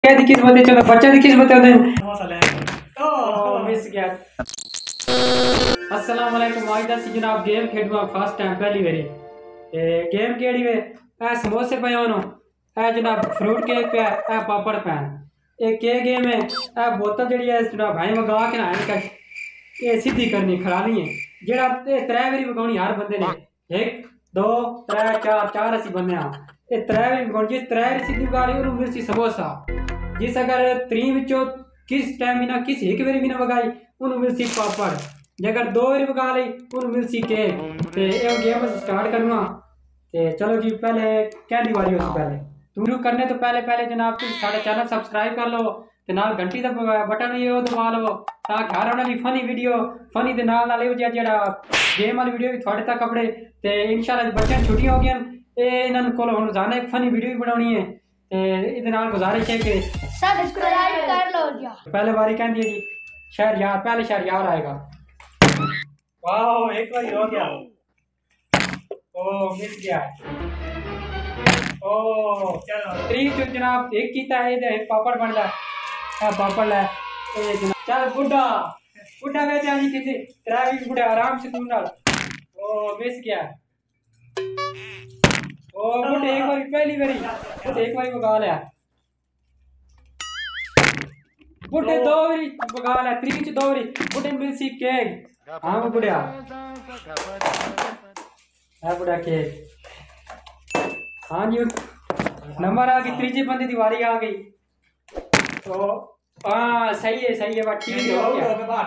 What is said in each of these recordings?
क्या दी किस्मत है चलो बच्चा दी किस्मत है मिस गया। अस्सलाम वालेकुम वाइदा सी जनाब गेम खेडवा फर्स्ट टाइम पहली बारी गेम केड़ी वे ए समोसे पे होनो ए जनाब फ्रूट केक पे ए पापड़ पे ए के गेम है ए बोतल जड़ी है जनाब भाई मंगा के ना इनका ये सीधी करनी खरानी है जेड़ा ए त्रै बारी मंगानी हर बंदे ने 1 2 3 4 4 ऐसी बंदे हां ए त्रै बारी मंगानी जिस त्रै बारी सीधी मंगा रही ओनु मिर्ची समोसा जिस अगर 3 विचों किस टाइम बिना किस एक बारी बिना मंगाई ओनु मिर्ची पापड़ जेकर 2 बारी मंगा ली ओनु मिर्ची केक ते ए गेम स्टार्ट करना ते चलो जी पहले कहनी वाली उससे पहले शुरू करने तो पहले जनाब तुम साढ़े चैनल सब्सक्राइब कर लो ते नाल घंटी दा बटन ये दबा लो ताकि हर आने वाली फनी वीडियो फनी दे नाल नाल जेड़ा गेम वाली वीडियो भी थोड़े तक अपने ते इंशाल्लाह बच्चों छुट्टियां हो गई ए इन्हां कोल हुण जाने एक फनी वीडियो भी बनानी है ते इहदे नाल गुजारिश है कि सब्सक्राइब कर लो जी। पहले बारी कहंदी है जी शहरयार पहले शहरयार आएगा। वाह एक बार हो गया ओ मिस गया ओ चलो 3 जो जनाब एक कीता है इधर पापड़ बन ला हां पापड़ ला ए जनाब चल बुड्ढा बुड्ढा वे जानी किसी तेरा भी बुड्ढा आराम से तुम नाल ओ मिस गया ओ बुड्ढे एक बार पहली बारी बुड्ढे एक बार मंगा लिया बुड्ढे 2 बारी मंगा लिया 3 च 2 बारी बुड्ढे मिलसी केक हां बुड्ढा है बुढ़ा के हाँ जी नंबर आ गई तीसरी बंदे की वारी आ गई तो हाँ सही है बात ठीक हो गया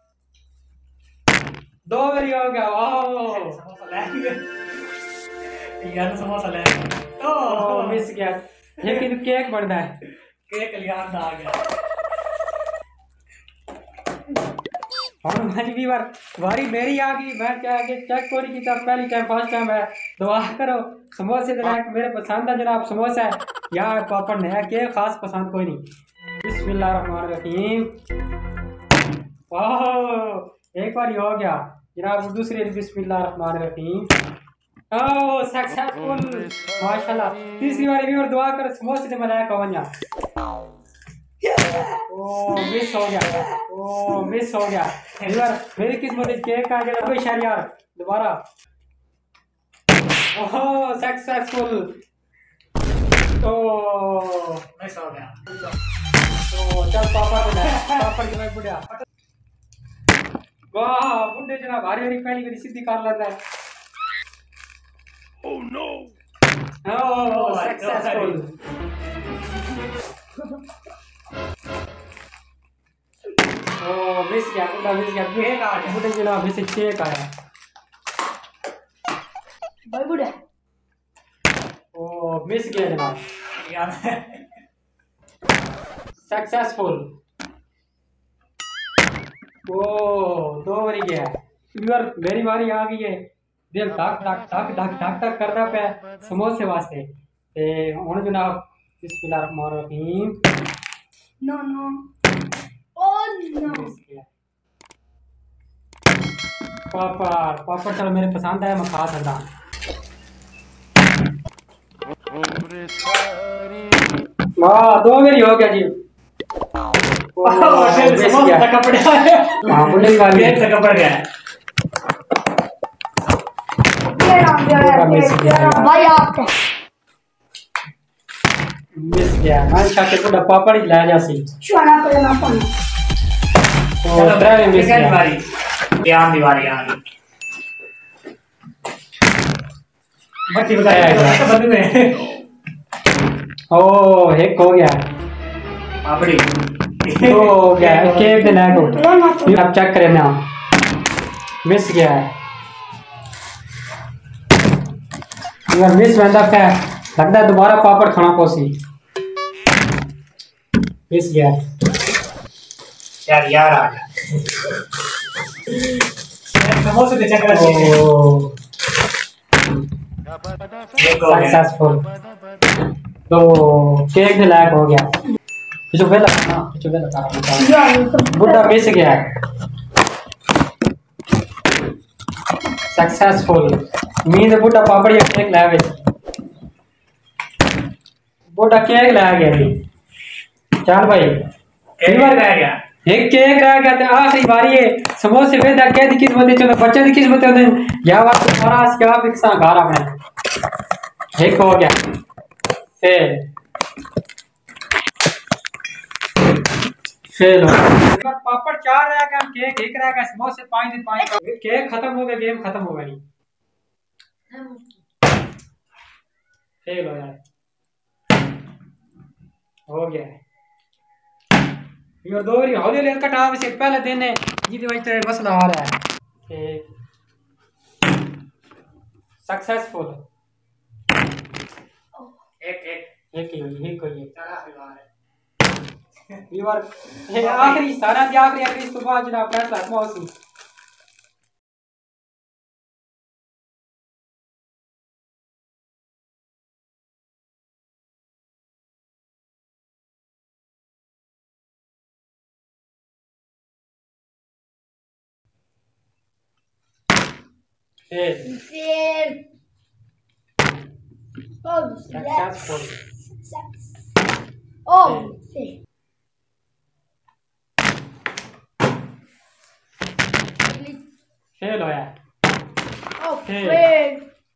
2 बारी हो गया यार समोसा ले ओ मिस गया लेकिन केक बनता है केक याद आ गया और मैंने भी वारी मेरी आ गई मैं क्या आगे चेक कोरी की तब पहली टाइम फर्स्ट टाइम है दुआ करो समोसे तो मेरे पसंद है जनाब समोसा है यार पापड़ नया के खास पसंद कोई नहीं बिस्मिल्लाहिर्रहमानिर्रहीम वाह एक बार हो गया जनाब दूसरी बिस्मिल्लाहिर्रहमानिर्रहीम ओह सक्सेसफुल माशाल्लाह तीसरी बार भी और दुआ करो समोसे से बनाया कवन्या ओ मिस हो गया यार मेरी किस्मत केक का गया कोई शहरयार दोबारा ओह सक्सेसफुल तो मिस हो गया तो चल पापड़ के मैं बुढ़िया वाह बुढ़े जनाब भारी भारी पहली बारी सीधी कर लेता है oh no oh successful oh miss गया केक आ गया बुढ़े जनाब मिस केक आया भाई बुढ़े ओ मिस गया जनाब यार सक्सेसफुल ओ 2 बारी गया यार मेरी बारी आ गई है दिल धक करदा पे समोसे वास्ते ते हुन जनाब बिस्मिल्लाहिर्रहमानिर्रहीम नो ओ नो पापड़ चलो मेरे पसंद है मैं खा सकता वाह 2 बारी हो गया जी समोसा कपड़े हाँ बुढ़े वाली केक तक पड़ गया भाई आप मिस गया मैं शाके को पापड़ ही लाया जासी चुना पे ना पानी चलो ड्राइव मिस सेकंड गया बारी यार दीवारी आ गई बच्ची बताया बंद में ओ एक हो गया पापड़ी हो गया केक देना है तो अब चेक करें ना मिस गया है यार मिस बंदा क्या लगता है दोबारा पापड़ खाना पोसी मिस गया यार आ गया समोसे पे चक्कर ओ सक्सेसफुल तो केक के लायक हो गया जो बेला बुढ़ा मिस गया सक्सेसफुल मीन बुढ़ा पापड़ या केक लावे बुढ़ा केक ला गया जी चल भाई एक बार रह गया एक केक रह गया तो आखिरी बारी है समोसे वेदा क्या दी किस्मत है चलो बच्चे दी किस्मत है या बात सारा क्या फिक्सा घर अपने एक हो गया फेल फेल हो गया पापड़ 4 रह गया केक 1 रह गया समोसे 5 दिन 5 केक खत्म हो गया गेम खत्म हो गई फेल हो गया हो गया यार दो बारी हौले ले कटा से पहले दिन है जीत वजह से मसला आ रहा है सक्सेसफुल एक एक ही हुई चला बार ये बार आखिरी सारा दी आखिरी इस तो बाद जनाब फैसला मौसी fail Fail. Oh, successful success. Oh, fail. Fail होया Oh, Fail. fail.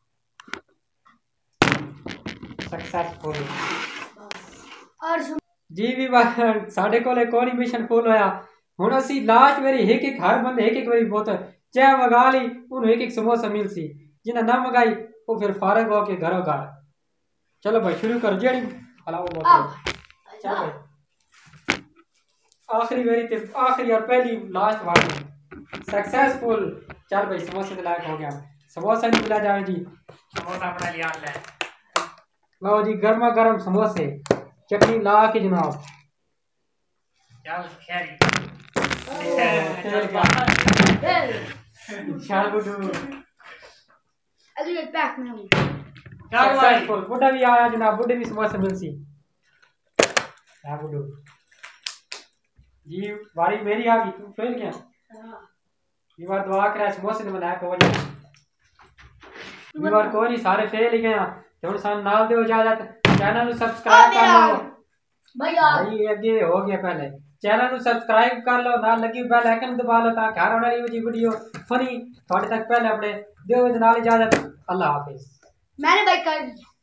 सक्सेसफुल और जी भी बार साढ़े कोले कोई मिशन फुल होया हुन असी लास्ट मेरी एक हर बंदे एक बारी बोतल चाय मंगा ली उन्हें एक समोसा मिल सी जिन्हें ना मंगाई वो फिर फारग हो के घरों घर चलो भाई शुरू कर जेड़ी हलाओ बोतल चल भाई आखिरी मेरी ते आखिरी और पहली लास्ट वाली सक्सेसफुल चल भाई समोसे के लायक हो गया समोसा नहीं मिला जाए जी समोसा अपना लिया ले लो जी गर्मा गर्म समोसे चटनी ला के जनाब चल खैरी fail. शाल बुडू I'll get back now. चल भाई सक्सेसफुल बुड्ढा भी आया जनाब बुड्ढे भी समोसा मिल सी या बुडू जी बारी मेरी आ गई तू फेल गया ये बार दुआ करे समोसे ने बनाया को वजह ये बार कोई नहीं सारे फेल ही गया थोड़ा सा नाल दो इजाजत चैनल को सब्सक्राइब कर लो भैया भाई अगे हो गया पहले चैनल को सब्सक्राइब कर लो नाल लगी बेल आइकन दबा लो ताकि हर आने वाली वीडियो फनी थोड़े तक पहले अपने दो नाल इजाजत अल्लाह हाफिज मैंने भाई कर दिया